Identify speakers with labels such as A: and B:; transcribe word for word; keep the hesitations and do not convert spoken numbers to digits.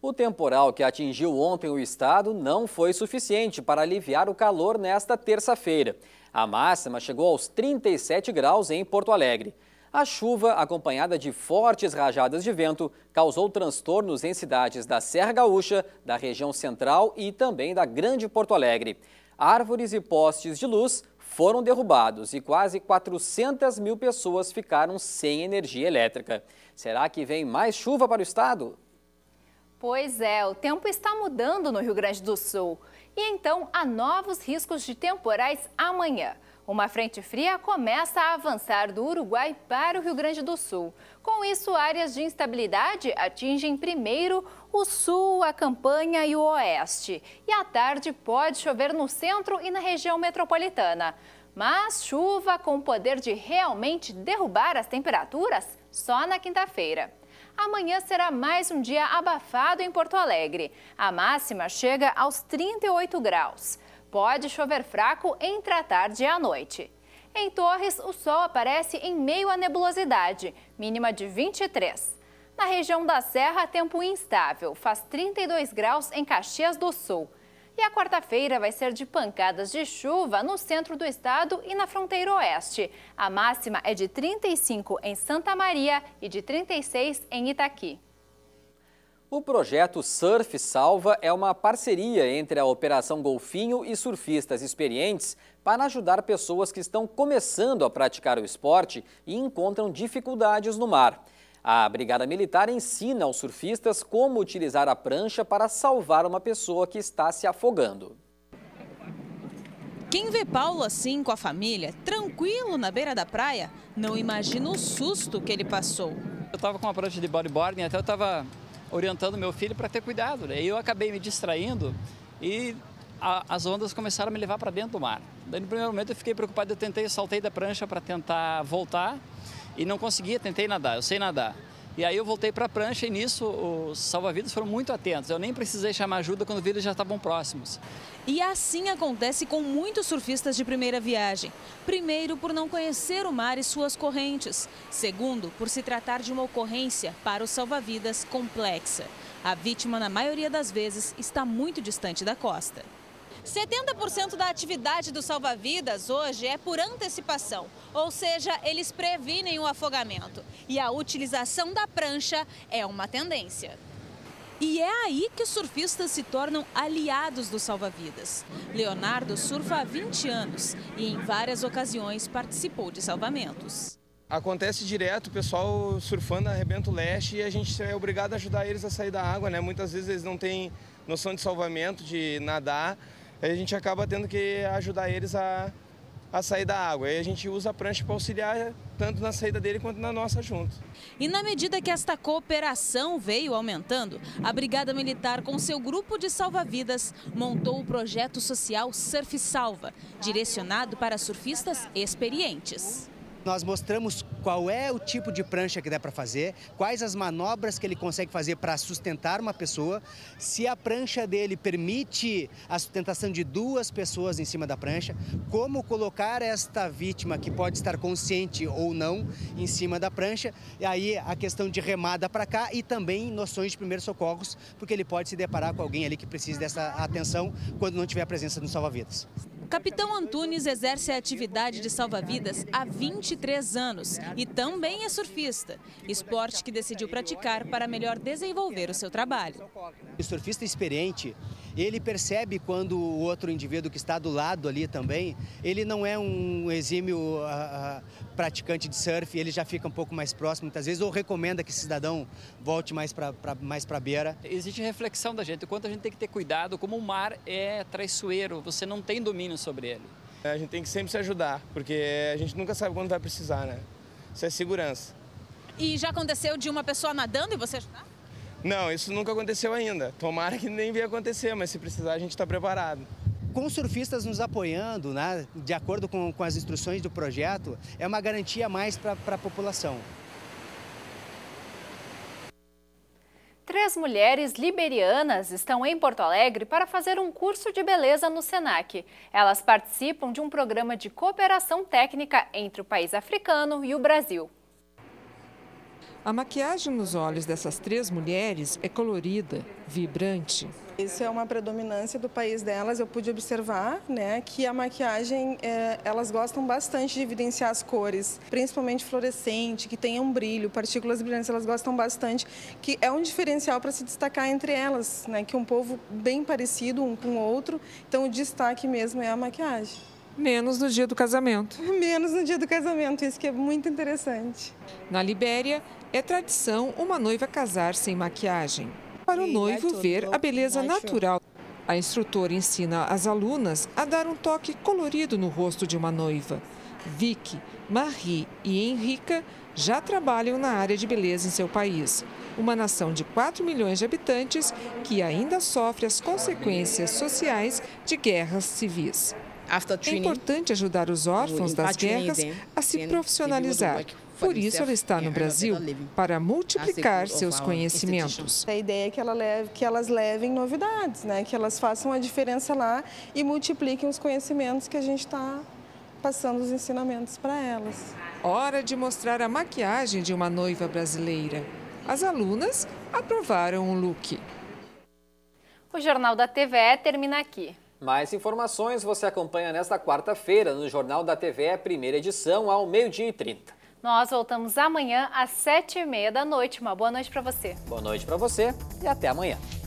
A: O temporal que atingiu ontem o estado não foi suficiente para aliviar o calor nesta terça-feira. A máxima chegou aos trinta e sete graus em Porto Alegre. A chuva, acompanhada de fortes rajadas de vento, causou transtornos em cidades da Serra Gaúcha, da região central e também da Grande Porto Alegre. Árvores e postes de luz foram derrubados e quase quatrocentas mil pessoas ficaram sem energia elétrica. Será que vem mais chuva para o estado?
B: Pois é, o tempo está mudando no Rio Grande do Sul. E então há novos riscos de temporais amanhã. Uma frente fria começa a avançar do Uruguai para o Rio Grande do Sul. Com isso, áreas de instabilidade atingem primeiro o sul, a campanha e o oeste. E à tarde pode chover no centro e na região metropolitana. Mas chuva com o poder de realmente derrubar as temperaturas só na quinta-feira. Amanhã será mais um dia abafado em Porto Alegre. A máxima chega aos trinta e oito graus. Pode chover fraco entre a tarde e a noite. Em Torres, o sol aparece em meio à nebulosidade, mínima de vinte e três. Na região da Serra, tempo instável, faz trinta e dois graus em Caxias do Sul. E a quarta-feira vai ser de pancadas de chuva no centro do estado e na fronteira oeste. A máxima é de trinta e cinco em Santa Maria e de trinta e seis em Itaqui.
A: O projeto Surf Salva é uma parceria entre a Operação Golfinho e surfistas experientes para ajudar pessoas que estão começando a praticar o esporte e encontram dificuldades no mar. A Brigada Militar ensina aos surfistas como utilizar a prancha para salvar uma pessoa que está se afogando.
C: Quem vê Paulo assim com a família, tranquilo na beira da praia, não imagina o susto que ele passou.
D: Eu estava com uma prancha de bodyboarding, até eu estava orientando meu filho para ter cuidado, né? E eu acabei me distraindo e a, as ondas começaram a me levar para dentro do mar. Daí no primeiro momento eu fiquei preocupado, eu tentei, saltei da prancha para tentar voltar e não conseguia, tentei nadar, eu sei nadar. E aí eu voltei para a prancha e nisso os salva-vidas foram muito atentos. Eu nem precisei chamar ajuda quando vi eles já estavam próximos.
C: E assim acontece com muitos surfistas de primeira viagem. Primeiro, por não conhecer o mar e suas correntes. Segundo, por se tratar de uma ocorrência para os salva-vidas complexa. A vítima, na maioria das vezes, está muito distante da costa. setenta por cento da atividade dos salva-vidas hoje é por antecipação, ou seja, eles previnem o afogamento. E a utilização da prancha é uma tendência. E é aí que os surfistas se tornam aliados dos salva-vidas. Leonardo surfa há vinte anos e em várias ocasiões participou de salvamentos.
E: Acontece direto, o pessoal surfando arrebenta o leste e a gente é obrigado a ajudar eles a sair da água, né? Muitas vezes eles não têm noção de salvamento, de nadar. Aí a gente acaba tendo que ajudar eles a, a sair da água. Aí a gente usa a prancha para auxiliar tanto na saída dele quanto na nossa junto.
C: E na medida que esta cooperação veio aumentando, a Brigada Militar, com seu grupo de salva-vidas, montou o projeto social Surf Salva, direcionado para surfistas experientes.
F: Nós mostramos qual é o tipo de prancha que dá para fazer, quais as manobras que ele consegue fazer para sustentar uma pessoa, se a prancha dele permite a sustentação de duas pessoas em cima da prancha, como colocar esta vítima, que pode estar consciente ou não, em cima da prancha, e aí a questão de remada para cá e também noções de primeiros socorros, porque ele pode se deparar com alguém ali que precise dessa atenção quando não tiver a presença do salva-vidas.
C: Capitão Antunes exerce a atividade de salva-vidas há vinte e três anos e também é surfista, esporte que decidiu praticar para melhor desenvolver o seu trabalho.
F: O surfista experiente, ele percebe quando o outro indivíduo que está do lado ali também, ele não é um exímio uh, uh, praticante de surf, ele já fica um pouco mais próximo muitas vezes, ou recomenda que esse cidadão volte mais para mais para a beira.
D: Existe reflexão da gente, o quanto a gente tem que ter cuidado, como o mar é traiçoeiro, você não tem domínio sobre ele.
E: A gente tem que sempre se ajudar, porque a gente nunca sabe quando vai precisar, né? Isso é segurança.
C: E já aconteceu de uma pessoa nadando e você ajudar?
E: Não, isso nunca aconteceu ainda. Tomara que nem venha acontecer, mas se precisar a gente está preparado.
F: Com os surfistas nos apoiando, né, de acordo com, com as instruções do projeto, é uma garantia a mais para a população.
B: Três mulheres liberianas estão em Porto Alegre para fazer um curso de beleza no Senac. Elas participam de um programa de cooperação técnica entre o país africano e o Brasil.
G: A maquiagem nos olhos dessas três mulheres é colorida, vibrante.
H: Isso é uma predominância do país delas, eu pude observar, né, que a maquiagem, é, elas gostam bastante de evidenciar as cores, principalmente fluorescente, que tenha um brilho, partículas brilhantes, elas gostam bastante, que é um diferencial para se destacar entre elas, né, que é um povo bem parecido um com o outro, então o destaque mesmo é a maquiagem.
G: Menos no dia do casamento.
H: Menos no dia do casamento, isso que é muito interessante.
G: Na Libéria, é tradição uma noiva casar sem maquiagem, para o noivo ver a beleza natural. A instrutora ensina as alunas a dar um toque colorido no rosto de uma noiva. Vicky, Marie e Henrica já trabalham na área de beleza em seu país, uma nação de quatro milhões de habitantes que ainda sofre as consequências sociais de guerras civis. É importante ajudar os órfãos das guerras a se profissionalizar. Por isso, ela está no Brasil, para multiplicar seus conhecimentos.
H: A ideia é que, ela leve, que elas levem novidades, né? Que elas façam a diferença lá e multipliquem os conhecimentos que a gente está passando os ensinamentos para elas.
G: Hora de mostrar a maquiagem de uma noiva brasileira. As alunas aprovaram o look.
B: O Jornal da T V E termina aqui.
A: Mais informações você acompanha nesta quarta-feira no Jornal da T V E, primeira edição, ao meio-dia e trinta.
B: Nós voltamos amanhã às sete e meia da noite. Uma boa noite para você.
A: Boa noite para você e até amanhã.